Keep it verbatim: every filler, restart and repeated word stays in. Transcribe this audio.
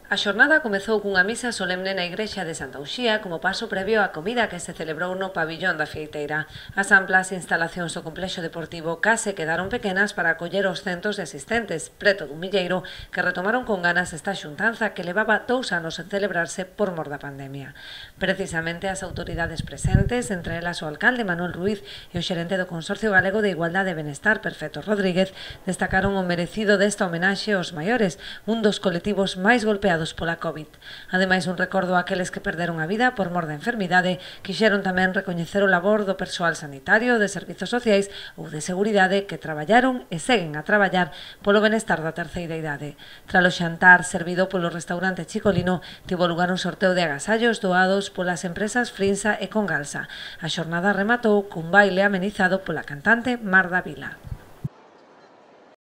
A xornada comezou cunha misa solemne na igrexa de Santa Uxía como paso previo á comida que se celebrou no pabillón da Fieiteira. As amplas instalacións do complexo deportivo case quedaron pequenas para acoller os centos de asistentes, preto dun milleiro, que retomaron con ganas esta xuntanza que levaba dous anos en celebrarse por mor da pandemia. Precisamente as autoridades presentes, entre elas o alcalde Manuel Ruiz e o xerente do Consorcio Galego de Igualdade e Benestar, Perfecto Rodríguez, destacaron o merecido desta homenaxe aos maiores, un dos colectivos máis golpeados pola COVID. Ademais, un recordo àqueles que perderon a vida por mor da enfermidade, quixeron tamén recoñecer o labor do persoal sanitario, de servizos sociais ou de seguridade que traballaron e seguen a traballar polo benestar da terceira idade. Tras o xantar servido polo restaurante Chicolino, tivo lugar un sorteo de agasallos doados polas empresas Frinsa e Congalsa. A xornada rematou cun baile amenizado pola cantante Marda Vila.